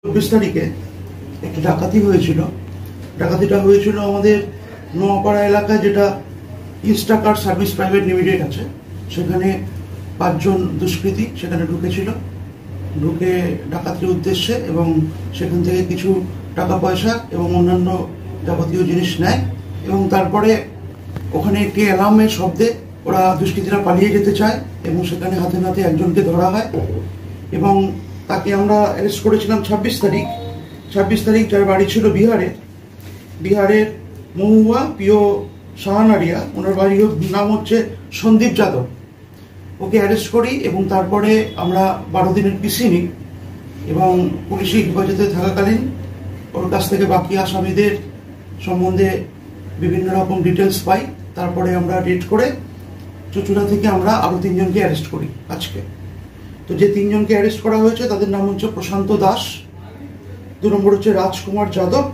24 তারিখে একটি ডাকাতি হয়েছিল। ডাকাতিটা হয়েছিল আমাদের নোয়াপাড়া এলাকায়, যেটা ইস্টাকার সার্ভিস প্রাইভেট লিমিটেড আছে, সেখানে 5 জন দুষ্কৃতী সেখানে ঢুকেছিল, ঢুকে ডাকাতির উদ্দেশ্যে এবং সেখান থেকে কিছু টাকা পয়সা এবং অন্যান্য যাবতীয় জিনিস নেয় এবং তারপরে ওখানে একটি অ্যালার্মের শব্দে ওরা দুষ্কৃতীরা পালিয়ে যেতে চায় এবং সেখানে হাতে নাতে একজনকে ধরা হয় এবং তাকে আমরা অ্যারেস্ট করেছিলাম 26 তারিখ, যার বাড়ি ছিল বিহারের মহুয়া পিও শাহানারিয়া। ওনার বাড়ির নাম হচ্ছে সন্দীপ যাদব। ওকে অ্যারেস্ট করি এবং তারপরে আমরা 12 দিনের পিসি নিই এবং পুলিশি হেফাজতে থাকাকালীন ওর কাছ থেকে বাকি আসামিদের সম্বন্ধে বিভিন্ন রকম ডিটেলস পাই। তারপরে আমরা রেড করে চুচুড়া থেকে আমরা আরো 3 জনকে অ্যারেস্ট করি আজকে। তো যে 3 জনকে অ্যারেস্ট করা হয়েছে তাদের নাম হচ্ছে প্রশান্ত দাস, 2 নম্বর হচ্ছে রাজকুমার যাদব,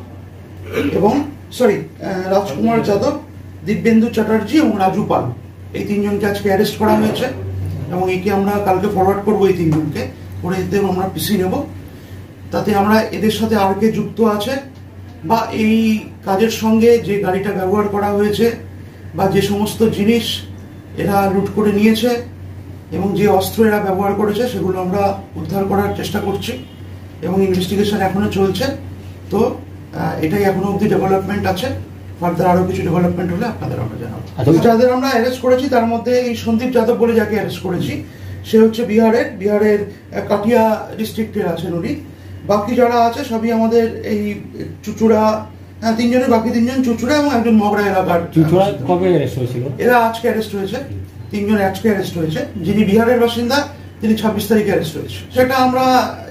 দিব্যেন্দু চ্যাটার্জি এবং রাজু পাল। এই 3 জনকে আজকে অ্যারেস্ট করা হয়েছে এবং একে আমরা কালকে ফরওয়ার্ড করবো। এই 3 জনকে করে এদের আমরা পিসি নেব। তাতে আমরা এদের সাথে আর কে যুক্ত আছে বা এই কাজের সঙ্গে যে গাড়িটা ব্যবহার করা হয়েছে বা যে সমস্ত জিনিস এরা লুট করে নিয়েছে এবং যে অস্ত্র এরা ব্যবহার করেছে সেগুলো আমরা উদ্ধার করার চেষ্টা করছি এবং ইনভেস্টিগেশন এখনো চলছে। তো এটাই এখনো অব্দি ডেভেলপমেন্ট আছে। ফার্দার আরো কিছু ডেভেলপমেন্ট হলে আপনাদের আমরা জানাবো। যাদের আমরা অ্যারেস্ট করেছি তার মধ্যে এই সন্দীপ যাদব বলে যাকে অ্যারেস্ট করেছি, সে হচ্ছে বিহারের কাটিয়া ডিস্ট্রিক্টের আছেন উনি। বাকি যারা আছে সবই আমাদের এই চুচুড়া, 3 জনের, বাকি 3 জন চুচুড়া এবং একজন মগরা এলাকার। এরা আজকে অ্যারেস্ট হয়েছে, 3 জন আজকে অ্যারেস্ট হয়েছে। যিনি বিহারের বাসিন্দা তিনি 26 তারিখে অ্যারেস্ট হয়েছে। সেটা আমরা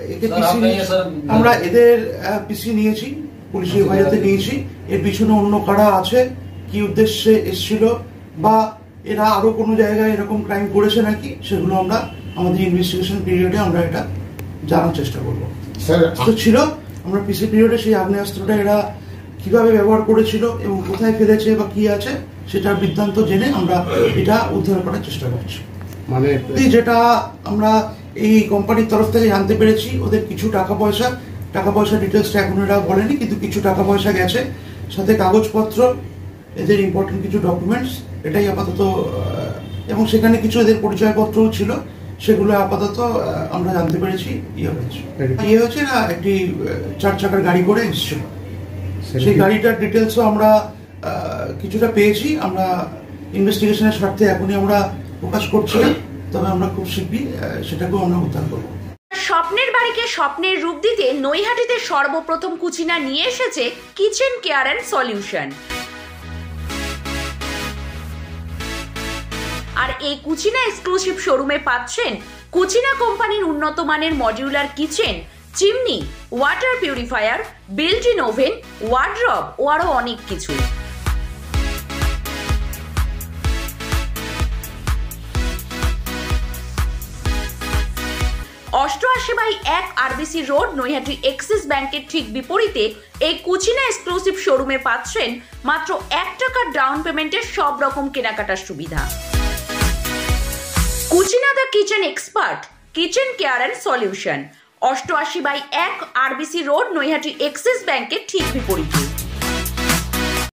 এদের পিসি নিয়েছি, পুলিশি হেফাজতে নিয়েছি। এর পিছনে অন্য কারা আছে, কি উদ্দেশ্যে এসেছিল বা এরা আরো কোনো জায়গায় এরকম ক্রাইম করেছে নাকি, সেগুলো আমরা আমাদের ইনভেস্টিগেশন পিরিয়ডে আমরা এটা জানার চেষ্টা করবো। ছিল আমরা পিসি পিরিয়ডে সেই আগ্নেয়াস্ত্রটা এরা কিভাবে ব্যবহার করেছিল এবং কোথায় ফেলেছে বা কি আছে সেটার বৃত্তান্ত জেনে আমরা এটা উদ্ধার করার চেষ্টা করছি। মানে যেটা আমরা এই কোম্পানির তরফ থেকে জানতে পেরেছি, ওদের কিছু টাকা পয়সা ডিটেলসটা এখন এরা বলেনি, কিন্তু কিছু টাকা পয়সা গেছে, সাথে কাগজপত্র, এদের ইম্পর্টেন্ট কিছু ডকুমেন্টস, এটাই আপাতত। এবং সেখানে কিছু এদের পরিচয়পত্রও ছিল, সেগুলো আপাতত আমরা জানতে পেরেছি। হয়েছে না, একটি 4 চাকার গাড়ি করে এসেছিল, সেই গাড়িটার ডিটেলসও আমরা কিছুটা পেয়েছি। আমরা ইনভেস্টিগেশনের স্বার্থে এখনই আমরা প্রকাশ করছি না, তবে আমরা খুব শীঘ্রই সেটাকেও আমরা উদ্ধার করব। স্বপ্নের বাড়িকে স্বপ্নের রূপ দিতে নৈহাটিতে সর্বপ্রথম কুচিনা নিয়ে এসেছে কিচেন কেয়ার অ্যান্ড সলিউশন। আর এই কুচিনা এক্সক্লুসিভ শোরুমে পাচ্ছেন কুচিনা কোম্পানির উন্নত মানের modular kitchen, chimney, water purifier, built in oven, wardrobe ও আরো অনেক কিছু। 88/1 আরবিসি রোড, নৈহাটি এক্সিস ব্যাংকের ঠিক বিপরীতে এই কুচিনা এক্সক্লুসিভ শোরুমে পাচ্ছেন মাত্র 1 টাকার ডাউন পেমেন্টের সব রকম কেনাকাটার সুবিধা। Kutchina the kitchen expert, kitchen care and solution, 88/1 RBC road, Naihati Axis ব্যাংকের ঠিক বিপরীতে।